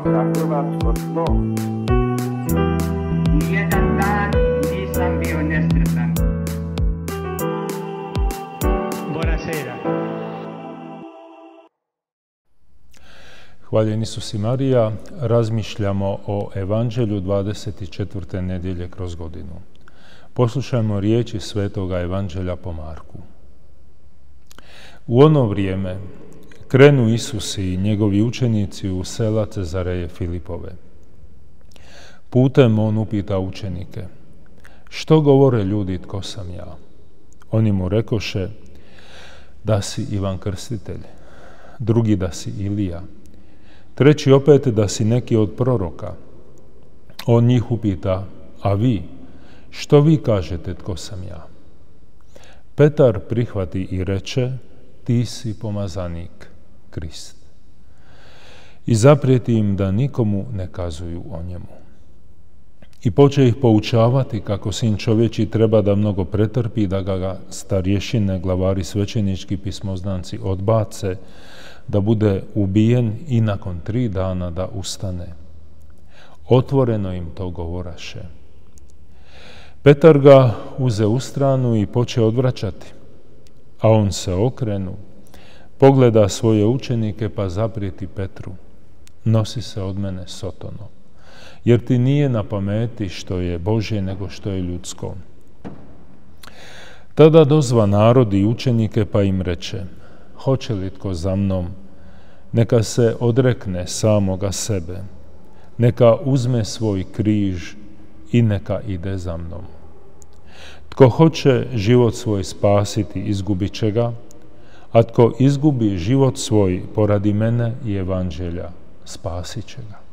za hrvatsko tlo. Nijedan dan nisam bio nesretan. Buonasera. Hvaljen Isus i Marija, razmišljamo o Evanđelju 24. nedjelje kroz godinu. Poslušajmo riječi Svetoga Evanđelja po Marku. U ono vrijeme krenu Isus i njegovi učenici u sela Cezareje Filipove. Putem on upita učenike: što govore ljudi, tko sam ja? Oni mu rekoše: da si Ivan Krstitelj, drugi da si Ilija, treći opet da si neki od proroka. On njih upita: a vi, što vi kažete tko sam ja? Petar prihvati i reče: ti si pomazanik, Krist. I zaprijeti im da nikomu ne kazuju o njemu. I poče ih poučavati kako sin čovječji treba da mnogo pretrpi, da ga starješine, glavari, svećenički, pismoznanci odbace, da bude ubijen i nakon 3 dana da ustane. Otvoreno im to govoraše. Petar ga uze u stranu i poče odvraćati, a on se okrenu, pogleda svoje učenike pa zaprijeti Petru: nosi se od mene, Sotono, jer ti nije na pameti što je Božje nego što je ljudsko. Tada dozva narod i učenike pa im reče: hoće li tko za mnom, neka se odrekne samoga sebe, neka uzme svoj križ i neka ide za mnom. Tko hoće život svoj spasiti, izgubit će ga, a tko izgubi život svoj poradi mene i Evanđelja, spasit će ga.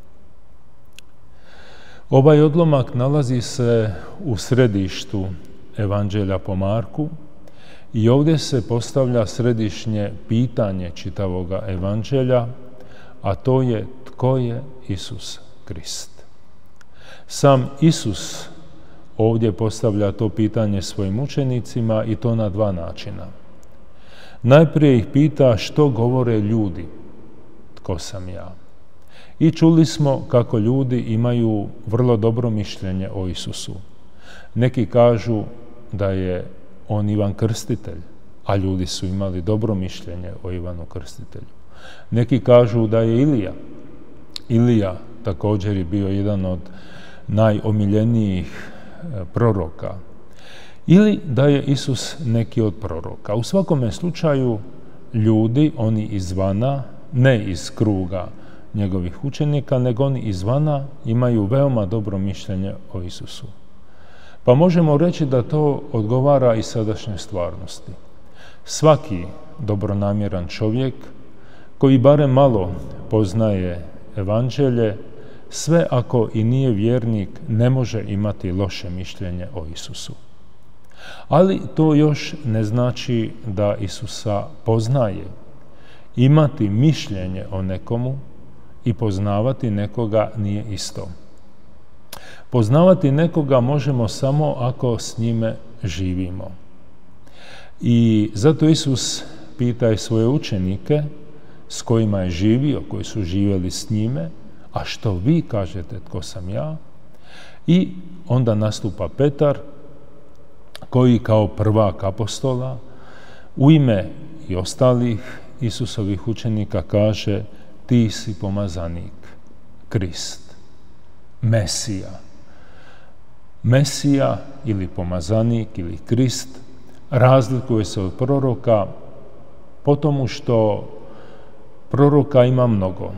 Ovaj odlomak nalazi se u središtu Evanđelja po Marku i ovdje se postavlja središnje pitanje čitavoga Evanđelja, a to je: tko je Isus Krist? Sam Isus ovdje postavlja to pitanje svojim učenicima i to na 2 načina. Najprije ih pita što govore ljudi, tko sam ja. I čuli smo kako ljudi imaju vrlo dobro mišljenje o Isusu. Neki kažu da je on Ivan Krstitelj, a ljudi su imali dobro mišljenje o Ivanu Krstitelju. Neki kažu da je Ilija. Ilija također je bio jedan od najomiljenijih proroka. Ili da je Isus neki od proroka. U svakome slučaju ljudi, oni izvana, ne iz kruga njegovih učenika, nego oni izvana imaju veoma dobro mišljenje o Isusu. Pa možemo reći da to odgovara i sadašnjoj stvarnosti. Svaki dobronamjeran čovjek koji barem malo poznaje Evanđelje, sve ako i nije vjernik, ne može imati loše mišljenje o Isusu. Ali to još ne znači da Isusa poznaje. Imati mišljenje o nekomu i poznavati nekoga nije isto. Poznavati nekoga možemo samo ako s njime živimo. I zato Isus pita i svoje učenike s kojima je živio, koji su živjeli s njime: a što vi kažete tko sam ja? I onda nastupa Petar, koji kao prvak apostola u ime i ostalih Isusovih učenika kaže: ti si pomazanik, Krist, Mesija. Mesija ili pomazanik ili Krist razlikuje se od proroka po tomu što proroka ima mnogo,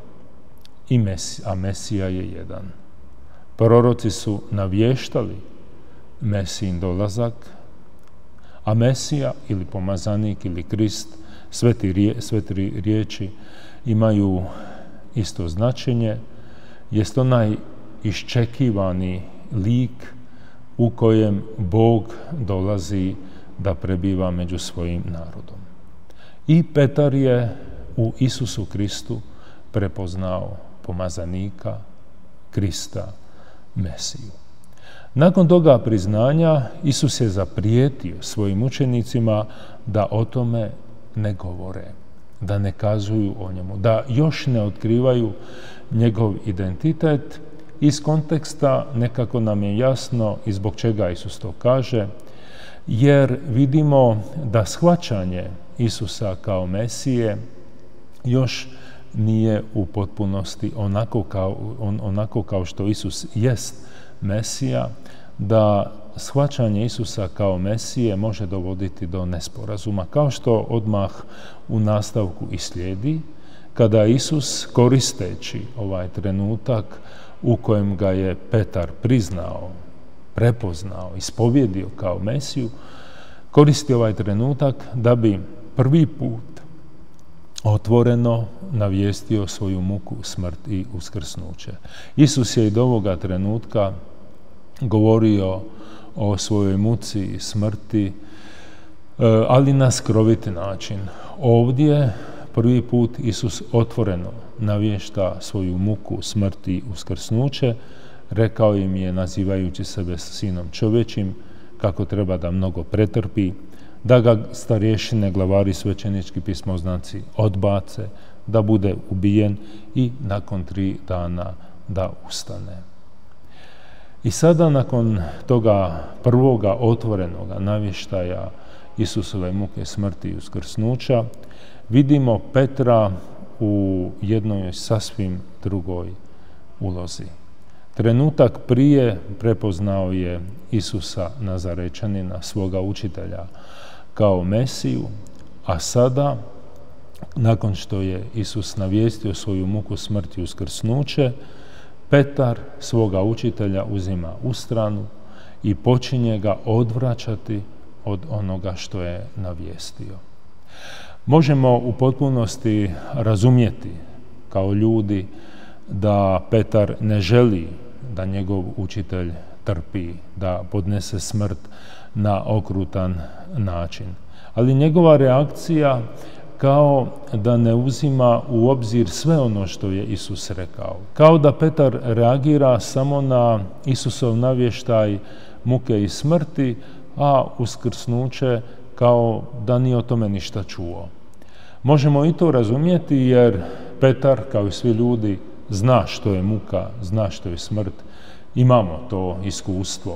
a Mesija je jedan. Proroci su navještali Mesijin dolazak, a Mesija ili pomazanik ili Krist, sve tri riječi imaju isto značenje, jest onaj iščekivani lik u kojem Bog dolazi da prebiva među svojim narodom. I Petar je u Isusu Kristu prepoznao pomazanika, Krista, Mesiju. Nakon toga priznanja Isus je zaprijetio svojim učenicima da o tome ne govore, da ne kazuju o njemu, da još ne otkrivaju njegov identitet. Iz konteksta nekako nam je jasno i zbog čega Isus to kaže, jer vidimo da shvaćanje Isusa kao Mesije još nije u potpunosti onako kao što Isus jest Mesija, da shvaćanje Isusa kao Mesije može dovoditi do nesporazuma, kao što odmah u nastavku i slijedi, kada Isus, koristeći ovaj trenutak u kojem ga je Petar priznao, prepoznao, ispovjedio kao Mesiju, koristi ovaj trenutak da bi prvi put otvoreno navijestio svoju muku, smrt i uskrsnuće. Isus je i do ovoga trenutka govorio o svojoj muci i smrti, ali na skrovit način. Ovdje prvi put Isus otvoreno navješta svoju muku, smrt i uskrsnuće. Rekao im je, nazivajući sebe sinom čovječim, kako treba da mnogo pretrpi, da ga starješine, glavari, svećenički pismoznanci odbace, da bude ubijen i nakon 3 dana da ustane. I sada nakon toga prvoga otvorenoga navještaja Isusove muke, smrti i uskrsnuća vidimo Petra u jednoj sasvim drugoj ulozi. Trenutak prije prepoznao je Isusa Nazarečanina, svoga učitelja, kao Mesiju, a sada, nakon što je Isus navijestio svoju muku, smrt i uskrsnuće, Petar svoga učitelja uzima u stranu i počinje ga odvraćati od onoga što je navijestio. Možemo u potpunosti razumjeti kao ljudi da Petar ne želi da njegov učitelj trpi, da podnese smrt na okrutan način. Ali njegova reakcija kao da ne uzima u obzir sve ono što je Isus rekao. Kao da Petar reagira samo na Isusov navještaj muke i smrti, a uskrsnuće kao da nije o tome ništa čuo. Možemo i to razumjeti jer Petar, kao i svi ljudi, zna što je muka, zna što je smrt. Imamo to iskustvo.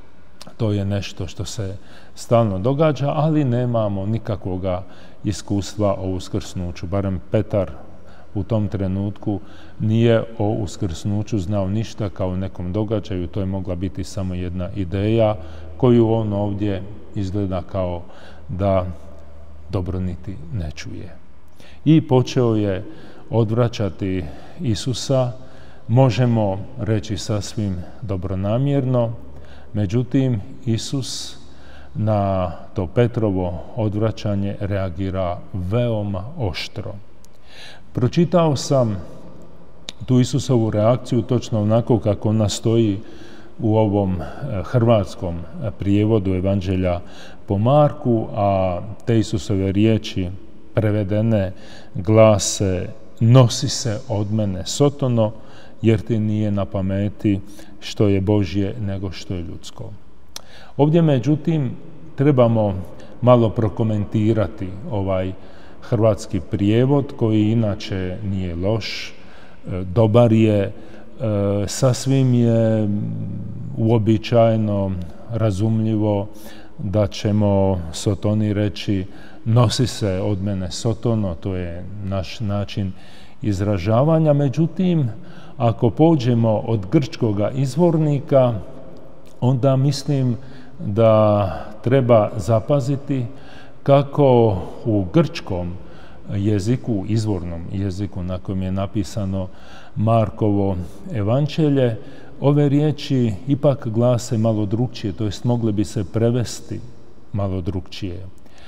To je nešto što se stalno događa, ali nemamo nikakvoga iskustva o uskrsnuću. Barem Petar u tom trenutku nije o uskrsnuću znao ništa kao nekom događaju. To je mogla biti samo jedna ideja koju on ovdje izgleda kao da dobro niti ne čuje. I počeo je odvraćati Isusa, možemo reći sasvim dobronamjerno, međutim Isus na to Petrovo odvraćanje reagira veoma oštro. Pročitao sam tu Isusovu reakciju točno onako kako ona stoji u ovom hrvatskom prijevodu Evanđelja po Marku, a te Isusove riječi prevedene glase: nosi se od mene Sotono, jer ti nije na pameti što je Božje nego što je ljudsko. Ovdje međutim trebamo malo prokomentirati ovaj hrvatski prijevod koji inače nije loš, dobar je, sasvim je uobičajeno, razumljivo da ćemo Sotoni reći nosi se od mene Sotono, to je naš način izražavanja. Međutim, ako pođemo od grčkoga izvornika, onda mislim da treba zapaziti kako u grčkom jeziku, izvornom jeziku na kojem je napisano Markovo evanđelje, ove riječi ipak glase malo drukčije, to jest mogle bi se prevesti malo drukčije.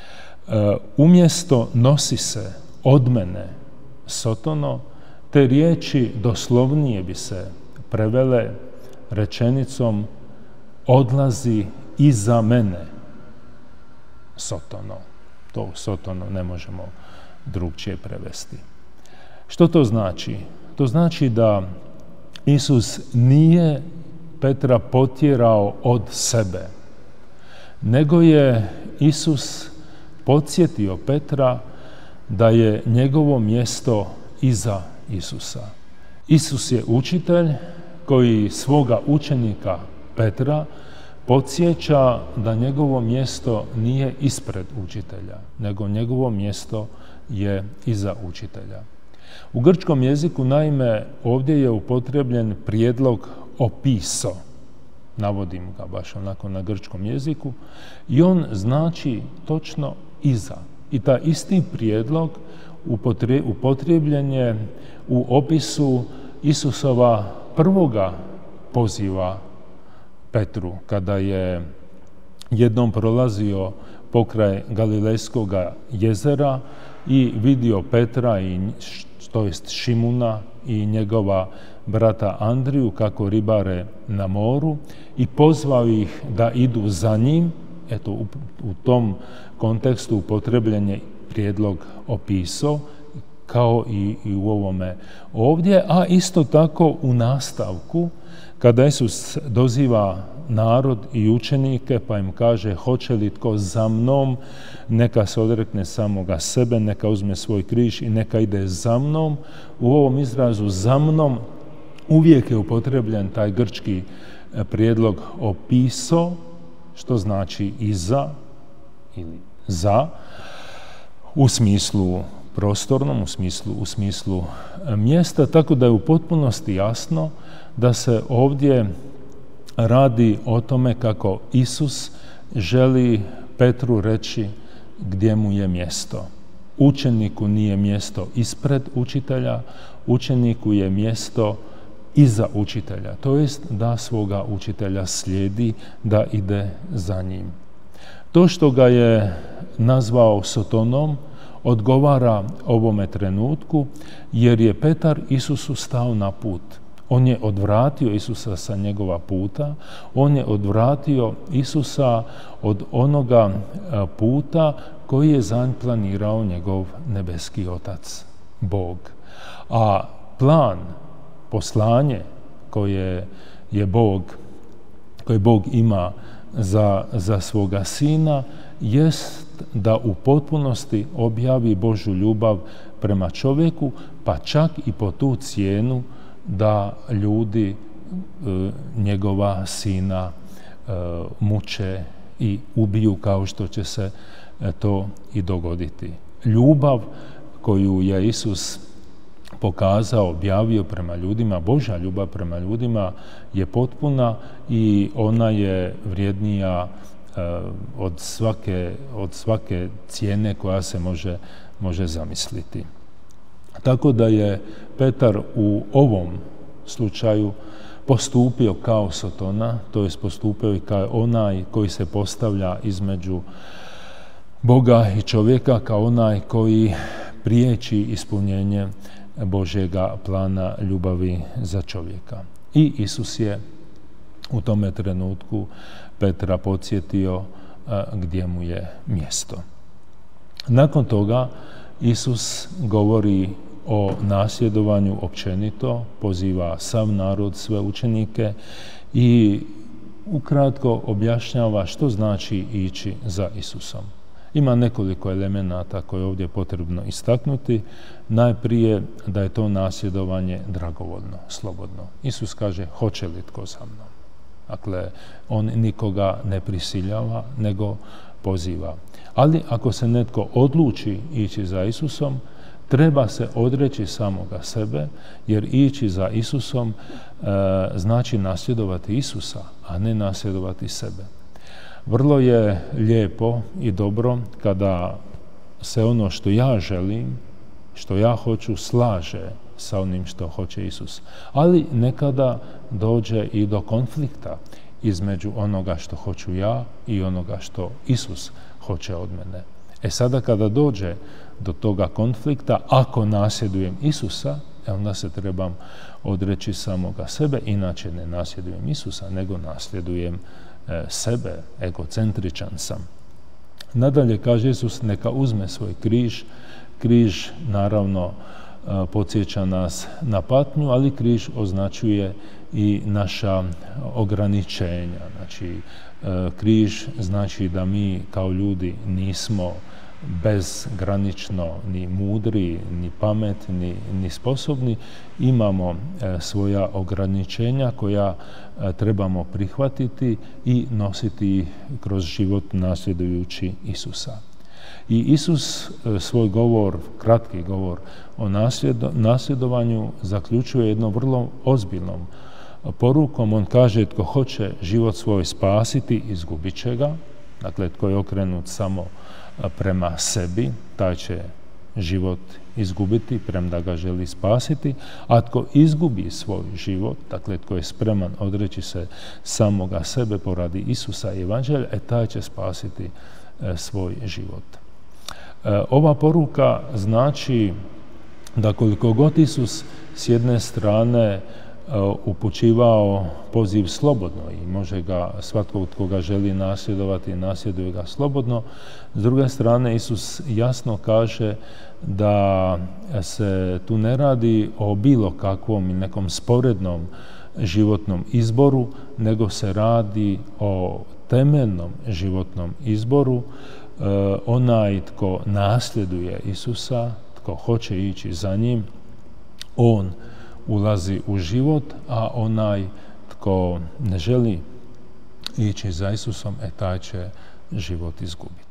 Umjesto nosi se od mene Sotono, te riječi doslovnije bi se prevele rečenicom odlazi iza mene Sotono. To Sotono ne možemo drukčije prevesti. Što to znači? To znači da Isus nije Petra potjerao od sebe, nego je Isus podsjetio Petra da je njegovo mjesto iza Isusa. Isus je učitelj koji svoga učenika Petra podsjeća da njegovo mjesto nije ispred učitelja, nego njegovo mjesto je iza učitelja. U grčkom jeziku, naime, ovdje je upotrebljen prijedlog opiso, navodim ga baš onako na grčkom jeziku, i on znači točno iza. I taj isti prijedlog upotrebljen je u opisu Isusova prvoga poziva Petru, kada je jednom prolazio pokraj Galilejskog jezera i vidio Petra, to jest Šimuna i njegova brata Andriju kako ribare na moru i pozvao ih da idu za njim. Eto, u tom kontekstu upotrebljen je prijedlog opiso, kao i u ovome ovdje, a isto tako u nastavku, kada Isus doziva narod i učenike, pa im kaže: hoće li tko za mnom, neka se odrekne samoga sebe, neka uzme svoj križ i neka ide za mnom. U ovom izrazu za mnom uvijek je upotrebljen taj grčki prijedlog opiso, što znači iza ili za, u smislu prostornom, u smislu mjesta, tako da je u potpunosti jasno da se ovdje radi o tome kako Isus želi Petru reći gdje mu je mjesto. Učeniku nije mjesto ispred učitelja, učeniku je mjesto iza učitelja, to jest da svoga učitelja slijedi, da ide za njim. To što ga je nazvao Sotonom odgovara ovome trenutku, jer je Petar Isusu stao na put. On je odvratio Isusa sa njegova puta, on je odvratio Isusa od onoga puta koji je za njega planirao njegov nebeski Otac, Bog. A plan, poslanje koje Bog ima za svoga Sina jest da u potpunosti objavi Božju ljubav prema čovjeku, pa čak i po tu cijenu da ljudi njegova Sina muče i ubiju, kao što će se to i dogoditi. Ljubav koju je Isus pokazao, objavio prema ljudima, Božja ljubav prema ljudima je potpuna i ona je vrijednija od svake cijene koja se može zamisliti. Tako da je Petar u ovom slučaju postupio kao Sotona, to je postupio i kao onaj koji se postavlja između Boga i čovjeka, kao onaj koji priječi ispunjenje Božjega plana ljubavi za čovjeka. I Isus je u tome trenutku Petra podsjetio gdje mu je mjesto. Nakon toga Isus govori o nasljedovanju općenito, poziva sav narod, sve učenike i ukratko objašnjava što znači ići za Isusom. Ima nekoliko elemenata koje je ovdje potrebno istaknuti. Najprije da je to nasljedovanje dragovoljno, slobodno. Isus kaže: hoće li tko za mnom? Dakle, on nikoga ne prisiljava, nego poziva. Ali ako se netko odluči ići za Isusom, treba se odreći samoga sebe, jer ići za Isusom znači nasljedovati Isusa, a ne nasljedovati sebe. Vrlo je lijepo i dobro kada se ono što ja želim, što ja hoću, slaže sa onim što hoće Isus. Ali nekada dođe i do konflikta između onoga što hoću ja i onoga što Isus hoće od mene. Sada kada dođe do toga konflikta, ako nasljedujem Isusa, onda se trebam odreći samoga sebe, inače ne nasljedujem Isusa, nego nasljedujem sebe, egocentričan sam. Nadalje kaže Isus: neka uzme svoj križ. Križ naravno podsjeća nas na patnju, ali križ označuje i naša ograničenja. Znači, križ znači da mi kao ljudi nismo bezgranično ni mudri, ni pametni, ni sposobni. Imamo svoja ograničenja koja trebamo prihvatiti i nositi kroz život nasljedujući Isusa. I Isus svoj govor, kratki govor o nasljedovanju zaključuje jednom vrlo ozbiljnom porukom. On kaže: tko hoće život svoj spasiti, izgubit će ga. Dakle, tko je okrenut samo prema sebi, taj će život izgubiti, premda ga želi spasiti. A tko izgubi svoj život, dakle, tko je spreman odreći se samoga sebe poradi Isusa i evanđelja, taj će spasiti svoj život. Ova poruka znači da koliko god Isus s jedne strane upućivao poziv slobodno i može ga svatko tko ga želi nasljedovati, nasljeduje ga slobodno, s druge strane Isus jasno kaže da se tu ne radi o bilo kakvom i nekom sporednom životnom izboru, nego se radi o temeljnom životnom izboru. Onaj tko nasljeduje Isusa, tko hoće ići za njim, on ulazi u život, a onaj tko ne želi ići za Isusom, taj će život izgubiti.